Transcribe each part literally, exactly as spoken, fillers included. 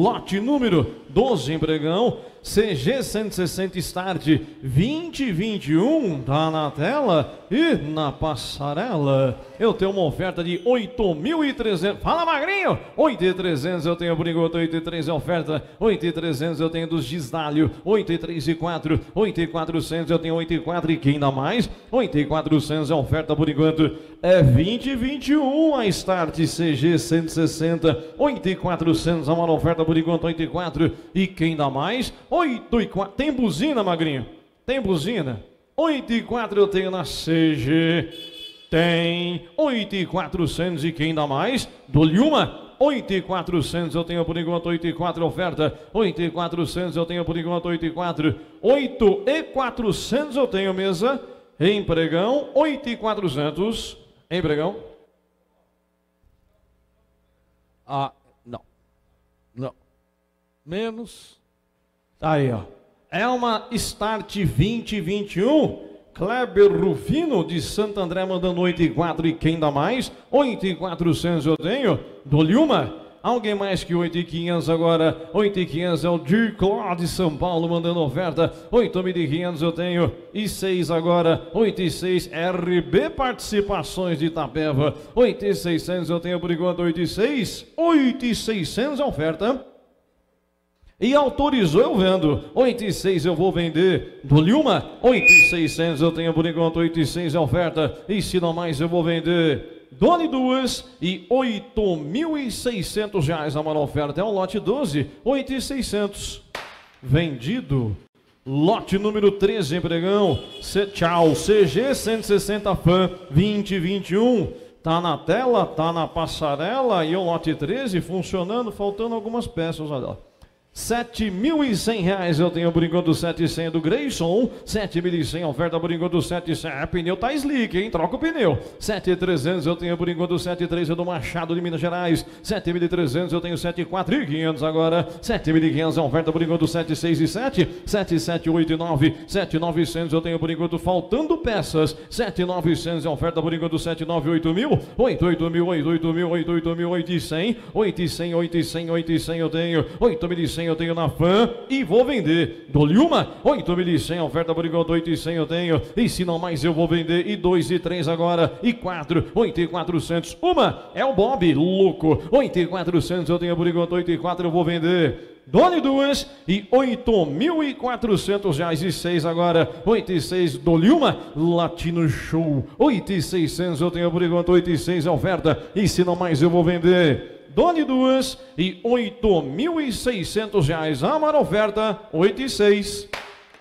lote número doze, empregão, C G cento e sessenta Start vinte e vinte e um, tá na tela e na passarela. Eu tenho uma oferta de oito mil e trezentos. Fala, magrinho! oito mil e trezentos eu tenho por enquanto, oito mil e trezentos é oferta, oito mil e trezentos eu tenho dos Gisdalho, oito mil e trezentos e quatro, oito mil e quatrocentos eu tenho oito mil e quatrocentos e quem dá mais? oito mil e quatrocentos é oferta por enquanto, é vinte e vinte e um a Start C G cento e sessenta, oito mil e quatrocentos a uma oferta por enquanto, oito mil e quatrocentos e quem dá mais? oito e quatro, tem buzina, magrinho? Tem buzina? oito e quatro eu tenho na C G, tem oito mil e quatrocentos e quem dá mais? Dou-lhe uma, oito mil e quatrocentos eu tenho por enquanto, oito e quatro oferta, oito mil e quatrocentos eu tenho por enquanto, oito e quatro, oito e quatrocentos eu tenho mesa, empregão, oito e quatrocentos, empregão. Ah, não, não, menos. Aí, ó. É uma Start vinte e vinte e um. Kleber Rufino de Santo André mandando oito e quatro e quem dá mais? oito e quatrocentos eu tenho. Dou-lhe uma. Alguém mais que oito e quinhentos agora? oito e quinhentos é o Dircló de São Paulo mandando oferta. oito mil e quinhentos eu tenho. E seis agora. oito e seis R B Participações de Itapeva. oito e seiscentos eu tenho por enquanto. oito e seis. oito e seiscentos é oferta. E autorizou eu vendo, oito e seis eu vou vender, dou-lhe uma, oito e seiscentos eu tenho por enquanto, oito e seis é oferta, e se não mais eu vou vender, dou-lhe duas e oito mil e seiscentos reais a maior oferta, é o lote doze, oito e seiscentos, vendido, lote número treze, empregão, C, tchau, C G cento e sessenta Fan vinte e vinte e um, tá na tela, tá na passarela, e o lote treze funcionando, faltando algumas peças, olha lá. sete mil e cem reais eu tenho por enquanto, sete mil e cem do Grayson, sete mil e cem oferta por enquanto, sete mil e cem, é, pneu tá slick, hein, troca o pneu, sete mil e trezentos eu tenho por enquanto, sete mil e trezentos do Machado de Minas Gerais, sete mil e trezentos eu tenho, sete mil e quatrocentos e quinhentos agora, sete mil e quinhentos é oferta por enquanto, sete mil e seis e sete, sete mil e sete, oito e nove, sete mil e novecentos eu tenho por enquanto, faltando peças, sete mil e novecentos é oferta por enquanto, sete mil e nove, oito mil, oito, oito mil, oito, oito mil, oito, oito mil, oito e cem, oito e cem, oito e cem, oito e cem eu tenho, oito mil e cem eu tenho na Fan e vou vender, dou-lhe uma, oito mil e cem, oferta por enquanto, oito e cem eu tenho, e se não mais eu vou vender, e dois e três agora, e quatro, oito e quatrocentos, uma, é o Bob, louco, oito e quatrocentos eu tenho por enquanto, oito e quatro eu vou vender, dou-lhe duas e oito mil e quatrocentos reais e seis agora, oito e seis, dou-lhe uma, Latino Show, oito e seiscentos eu tenho por enquanto, oito e seis é oferta, e se não mais eu vou vender, dou-lhe duas e oito mil e seiscentos reais a maior oferta, oito e seis,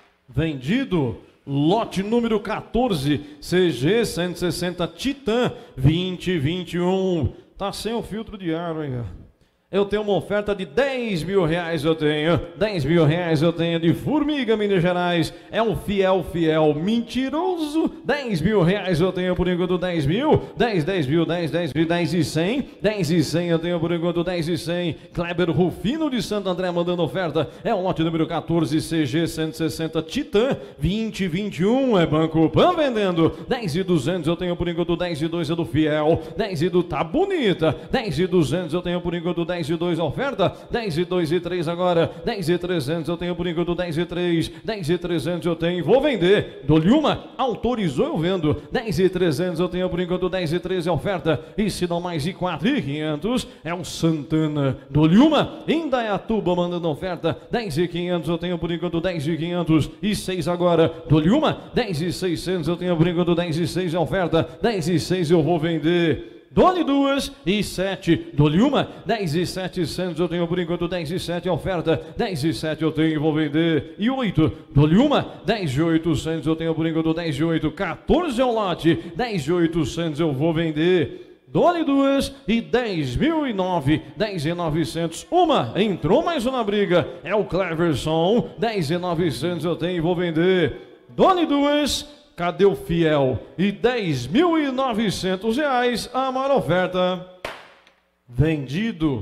vendido, lote número quatorze, C G cento e sessenta Titan vinte e vinte e um, tá sem o filtro de ar, hein? Eu tenho uma oferta de dez mil reais, eu tenho, dez mil reais eu tenho de Formiga, Minas Gerais, é um fiel, fiel, mentiroso, dez mil reais eu tenho por enquanto, dez mil, dez, dez mil, dez, dez mil, dez e cem, dez e cem eu tenho por enquanto, dez e cem, Kleber Rufino de Santo André mandando oferta, é o lote número quatorze, C G cento e sessenta Titan, vinte e vinte e um, é Banco Pan vendendo, dez e duzentos eu tenho por enquanto, dez e dois é do fiel, dez e do tá bonita, dez e duzentos eu tenho por enquanto, dez e dois oferta, dez e dois e três agora, dez e trezentos eu tenho por enquanto, dez e três, dez e trezentos eu tenho, vou vender, dou-lhe uma, autorizou eu vendo, dez e trezentos eu tenho por enquanto, dez e treze oferta, e se não mais e quatro e quinhentos, é o Santana, dou-lhe uma, Indaiatuba mandando oferta, dez e quinhentos eu tenho por enquanto, dez e quinhentos e seis agora, dou-lhe uma, dez e seiscentos eu tenho por enquanto, dez e seis oferta, dez e seis eu vou vender, dou-lhe duas e sete, dou-lhe uma, dez e setecentos eu tenho por enquanto, dez e sete oferta, dez e sete eu tenho e vou vender, e oito, dou-lhe uma, dez e oitocentos eu tenho por enquanto, dez e oito, quatorze é o lote, dez e oitocentos eu vou vender, dou-lhe duas e dez mil e nove, dez e novecentos, uma, entrou mais uma briga, é o Cleverson, dez e novecentos eu tenho e vou vender, dou-lhe duas, cadê o fiel? E dez mil e novecentos reais a maior oferta. Vendido.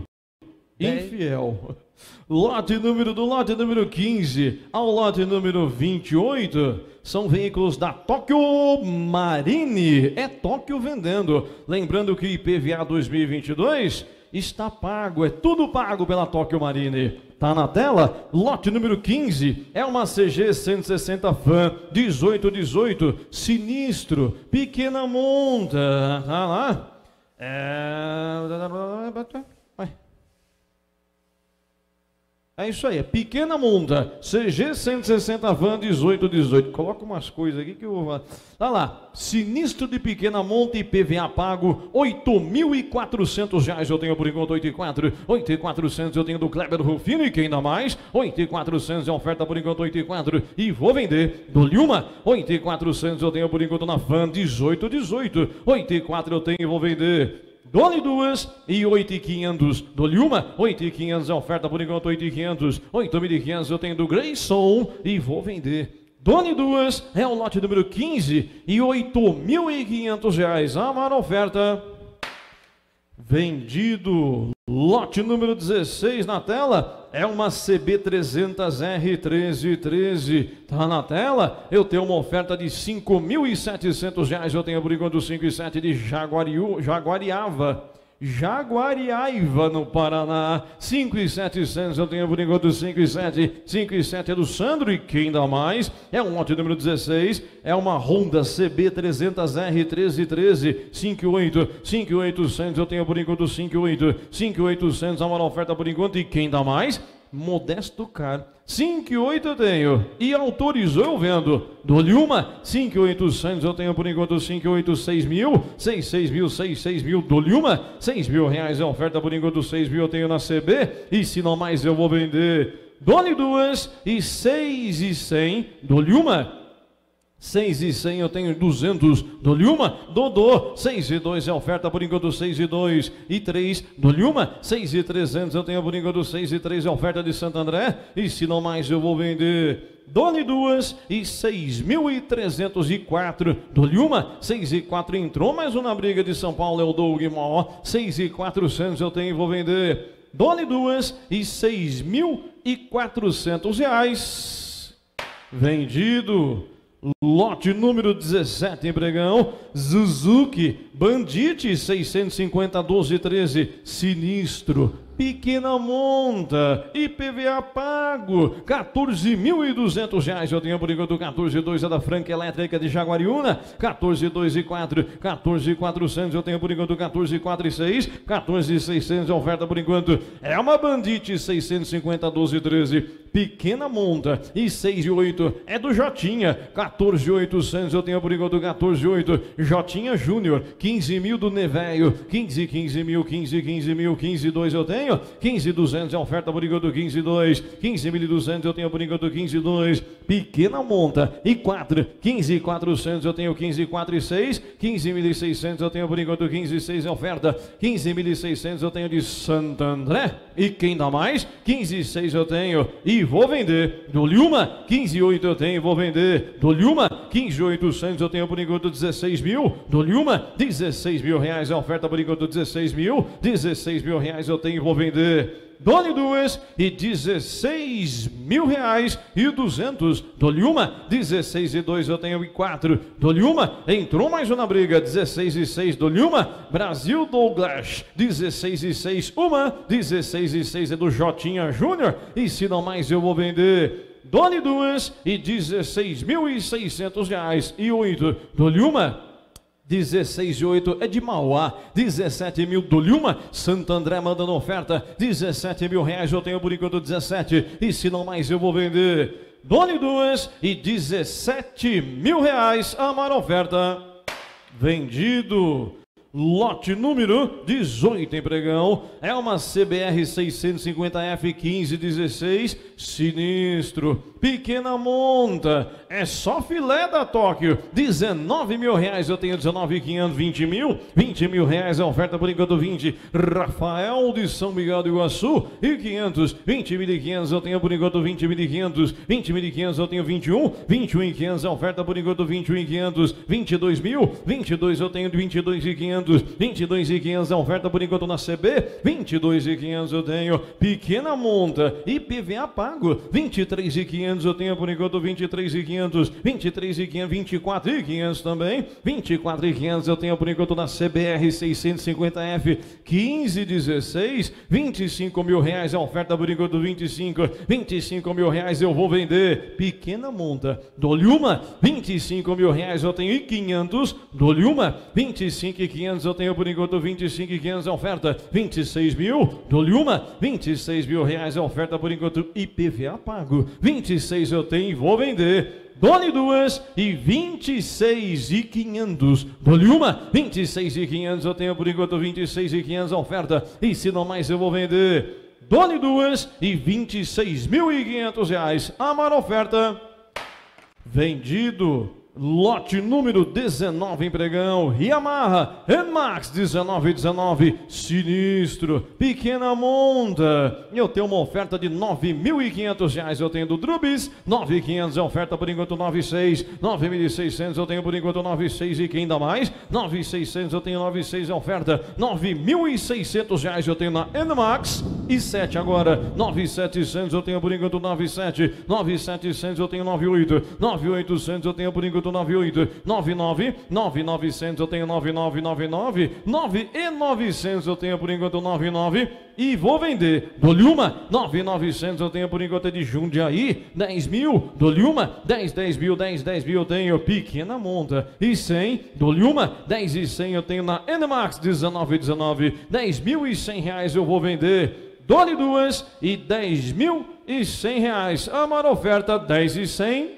Infiel. Lote número do lote número quinze ao lote número vinte e oito são veículos da Tóquio Marine. É Tóquio vendendo. Lembrando que I P V A dois mil e vinte e dois está pago, é tudo pago pela Tóquio Marine. Tá na tela, lote número quinze, é uma C G cento e sessenta Fan, dezoito dezoito, sinistro, pequena monta, tá lá? É... É isso aí, é pequena monta, C G cento e sessenta Van dezoito dezoito. Coloca umas coisas aqui que eu vou... Tá lá, sinistro de pequena monta, I P V A pago, oito mil e quatrocentos reais eu tenho por enquanto, oito e quatro, oito e quatrocentos eu tenho do Kleber Rufino e quem dá mais, oito e quatrocentos é oferta por enquanto, oito e quatro, e vou vender, do uma, oito e quatrocentos eu tenho por enquanto na Fan, dezoito dezoito, oito e quatro eu tenho e vou vender. Dole duas e oito e quinhentos. Dole uma, oito e quinhentos é oferta por enquanto, oito e quinhentos. oito mil e quinhentos eu tenho do Grayson e vou vender. Dole duas é o lote número quinze e oito mil e quinhentos reais. A maior oferta. Vendido. Lote número dezesseis na tela. É uma C B trezentos R treze treze. Tá na tela. Eu tenho uma oferta de cinco mil e setecentos reais. Eu tenho por enquanto cinco e sete de Jaguariú, Jaguariava. Jaguariaiva no Paraná. cinco mil e setecentos eu tenho por enquanto cinco e sete. cinco e sete é do Sandro e quem dá mais? É um lote número dezesseis. É uma Honda C B trezentos R treze treze. cinco e oito. cinco mil e oitocentos eu tenho por enquanto cinco e oito. cinco mil e oitocentos é uma oferta por enquanto e quem dá mais? Modesto Car. cinco e oito eu tenho e autorizou eu vendo. Dou-lhe uma, cinco mil e oitocentos eu tenho por enquanto cinco mil e oitocentos, seis mil, seis, seis mil, seis, seis mil, dou-lhe uma, seis mil reais é oferta por enquanto, seis mil eu tenho na C B e se não mais eu vou vender. Dou-lhe duas e seis e cem, dou-lhe uma. seis e cem eu tenho duzentos, dou-lhe uma, Dodô, seis e dois é oferta por enquanto, seis e dois e três, dou-lhe uma, seis e trezentos eu tenho por enquanto, seis e três é oferta de Santo André, e se não mais eu vou vender. Dou-lhe duas e seis mil e trezentos e quatro, dou-lhe uma, seis e quatro entrou mais uma briga de São Paulo, é o Doug Mó, seis e quatrocentos eu tenho e vou vender. Dou-lhe duas e seis mil e quatrocentos reais, vendido. Lote número dezessete em Pregão, Suzuki Bandit seiscentos e cinquenta, doze treze, sinistro, pequena monta, I P V A pago, quatorze mil e duzentos reais eu tenho por enquanto, quatorze e dois é da Franca Elétrica de Jaguariúna, quatorze e dois e quatro, quatorze e quatrocentos eu tenho por enquanto, quatorze e quatro e seis, quatorze e seiscentos é oferta por enquanto, é uma Bandit seiscentos e cinquenta, doze treze, pequena monta, e seis e oito é do Jotinha, quatorze e oitocentos eu tenho por enquanto, quatorze e oito, Jotinha Júnior, quinze mil do Nevéio, quinze, quinze mil, quinze, quinze mil, quinze e dois eu tenho, quinze e duzentos é oferta por enquanto, quinze e dois, quinze mil e duzentos eu tenho por enquanto, quinze e dois, pequena monta, e quatro, quinze e quatrocentos eu tenho, quinze e quatro e seis, quinze mil e seiscentos eu tenho por enquanto, quinze e seis é oferta, quinze mil e seiscentos eu tenho de Santo André, e quem dá mais? quinze e seis eu tenho, e vou vender. Dou-lhe uma, quinze e oito eu tenho, vou vender. Dou-lhe uma, quinze e oitocentos eu tenho por enquanto, dezesseis mil. Dou-lhe uma, dezesseis mil reais é oferta por enquanto, dezesseis mil, dezesseis mil reais eu tenho e vou vender. Dou-lhe duas e dezesseis mil reais e duzentos. Dou-lhe uma, dezesseis e dois eu tenho e quatro. Dou-lhe uma, entrou mais uma briga, dezesseis e seis, dou-lhe uma, Brasil Douglas, dezesseis e seis, uma, dezesseis e seis é do Jotinha Júnior, e se não mais eu vou vender. Dou-lhe duas e dezesseis mil e seiscentos reais e oito. Dou-lhe uma, dezesseis e oito é de Mauá, dezessete mil, dou-lhe uma, Santo André mandando oferta, dezessete mil reais eu tenho por enquanto, dezessete, e se não mais eu vou vender. Dou-lhe duas e dezessete mil reais, a maior oferta, vendido. Lote número dezoito em Pregão, é uma C B R seiscentos e cinquenta F quinze dezesseis, sinistro, pequena monta, é só filé da Tóquio, dezenove mil reais eu tenho, dezenove mil e quinhentos, vinte mil, vinte mil reais é oferta por enquanto, vinte, Rafael de São Miguel do Iguaçu, e quinhentos, vinte mil e quinhentos eu tenho por enquanto, vinte mil e quinhentos, vinte mil e quinhentos eu tenho, vinte e um, vinte e um mil e quinhentos é oferta por enquanto, vinte e um mil e quinhentos, vinte e dois mil, vinte e dois eu tenho, vinte e dois mil e quinhentos, vinte e dois mil e quinhentos é oferta por enquanto na C B, vinte e dois mil e quinhentos eu tenho, pequena monta, I P V A pago. pago. vinte e três mil e quinhentos eu tenho por enquanto, vinte e três mil e quinhentos, vinte e três mil e quinhentos, vinte e quatro mil e quinhentos também, vinte e quatro mil e quinhentos eu tenho por enquanto na C B R seiscentos e cinquenta F, quinze dezesseis, vinte e cinco mil reais a oferta por enquanto, vinte e cinco, vinte e cinco mil reais eu vou vender, pequena monta, dou-lhe uma, vinte e cinco mil reais eu tenho e quinhentos, dou-lhe uma, vinte e cinco mil e quinhentos eu tenho por enquanto, vinte e cinco mil e quinhentos a oferta, vinte e seis mil, dou-lhe uma, vinte e seis mil reais a oferta por enquanto, I P V A pago, vinte e seis eu tenho e vou vender. Dou-lhe duas e vinte e seis mil e quinhentos. Dou-lhe uma, vinte e seis mil e quinhentos eu tenho por enquanto, vinte e seis mil e quinhentos a oferta. E se não mais eu vou vender. Dou-lhe duas e vinte e seis mil e quinhentos reais. Amar oferta. Vendido. Lote número dezenove em pregão, Yamaha N-Max dezenove dezenove, sinistro, pequena monta. Eu tenho uma oferta de nove mil e quinhentos reais, eu tenho do Drubis, nove mil e quinhentos é oferta por enquanto, nove mil e seiscentos, nove mil e seiscentos eu tenho por enquanto, nove mil e seiscentos e quem dá mais? nove mil e seiscentos eu tenho, nove mil e seiscentos é oferta, nove mil e seiscentos reais eu tenho na N-Max, e sete agora, nove mil e setecentos eu tenho por enquanto, nove mil e setecentos, nove mil e setecentos eu tenho nove mil e oitocentos, nove mil e oitocentos eu tenho por enquanto, nove mil e oitocentos, nove mil e novecentos, nove mil e novecentos eu tenho nove mil novecentos e noventa e nove, nove mil e novecentos eu tenho por enquanto nove mil e novecentos e vou vender. Dou-lhe uma, nove mil e novecentos eu tenho por enquanto de Jundiaí, dez mil, dou-lhe uma, dez, dez mil, dez, dez mil eu tenho pequena monta e cem, dou-lhe uma, dez e cem eu tenho na N-Max dezenove dezenove, dez mil e cem reais eu vou vender. Dou-lhe duas e dez mil e cem reais. A maior oferta, dez e cem.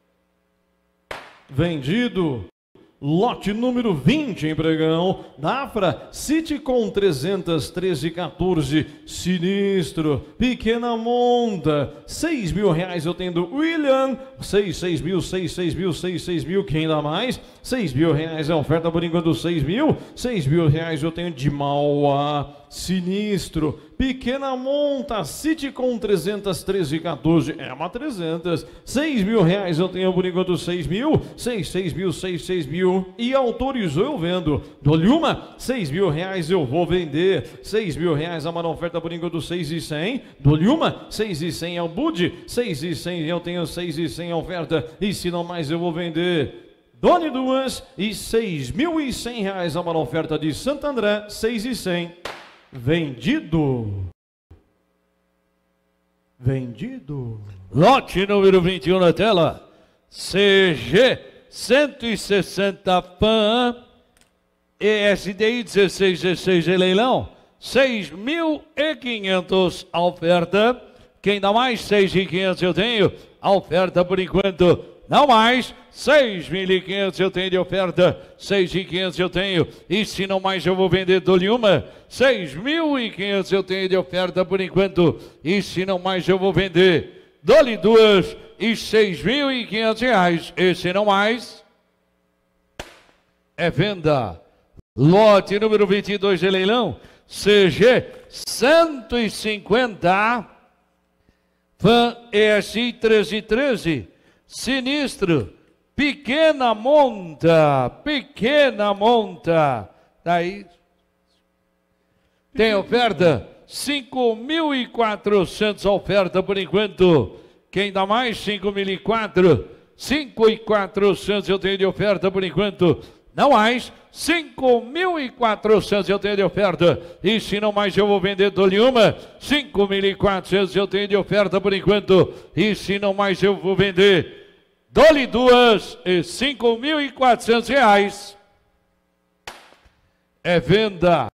Vendido. Lote número vinte em pregão, Dafra Citicon trezentos, treze, quatorze, sinistro, pequena monta, seis mil reais eu tenho do William, seis, seis mil, seis, seis mil, seis, seis mil, quem dá mais? seis mil reais é oferta por enquanto, seis mil, seis mil reais eu tenho de Mauá, sinistro, pequena monta, Citicon trezentos, treze, quatorze, é uma trezentos, seis mil reais eu tenho por enquanto, seis mil, seis, seis mil, seis, seis mil, e autorizou eu vendo, dou-lhe uma, seis mil reais eu vou vender, seis mil reais a uma oferta por enquanto, seis e cem, dou-lhe uma, seis e cem é o bud, seis e cem eu tenho seis e cem a oferta, e se não mais eu vou vender. Dou-lhe duas e seis mil e cem reais a uma oferta de Santo André, seis e cem. Vendido. Vendido. Lote número vinte e um na tela. C G cento e sessenta Pan E S D I dezesseis dezesseis de leilão. seis mil e quinhentos a oferta. Quem dá mais? seis mil e quinhentos eu tenho. A oferta por enquanto. Não mais, seis mil e quinhentos eu tenho de oferta, seis mil e quinhentos eu tenho, e se não mais eu vou vender, dou-lhe uma, seis mil e quinhentos eu tenho de oferta por enquanto, e se não mais eu vou vender, dou-lhe duas, e seis mil e quinhentos reais, e se não mais, é venda. Lote número vinte e dois de leilão, C G cento e cinquenta, Fan E S I treze treze, sinistro, pequena monta, pequena monta, daí tem oferta, cinco mil e quatrocentos a oferta por enquanto, quem dá mais? cinco mil e quatrocentos, cinco mil e quatrocentos eu tenho de oferta por enquanto, não mais, cinco mil e quatrocentos eu tenho de oferta, e se não mais eu vou vender, dou-lhe uma, cinco mil e quatrocentos eu tenho de oferta por enquanto, e se não mais eu vou vender, dou-lhe duas e cinco mil e quatrocentos reais. É venda.